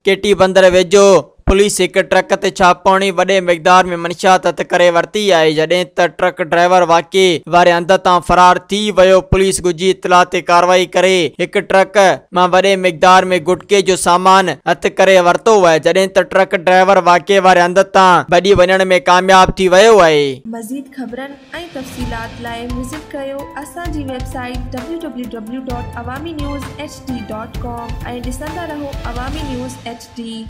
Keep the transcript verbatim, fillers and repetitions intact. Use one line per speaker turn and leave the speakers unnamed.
केटी बंदर वेझो पुलिस एक ट्रक ते छापाणी वॾे मिक़दार में मंशात हथ करे वरती आहे, जॾहिं त ट्रक ड्राइवर वाक़े वारे हंध तां फरार थी वियो। पुलिस ॻुझी इतला ते कार्रवाई करे हिक ट्रक मां वॾे मिक़दार में गुटके जो सामान हथ करे वरतो आहे, जॾहिं त ट्रक ड्राइवर वाक़े वारे हंध तां भॼी वञण में कामयाब थी वियो आहे।
मज़ीद ख़बरनि ऐं तफ़सीलात लाइ विज़िट कयो असांजी website W W W dot Awami news H D dot com ऐं ॾिसंदा रहो अवामी न्यूज़ एच डी।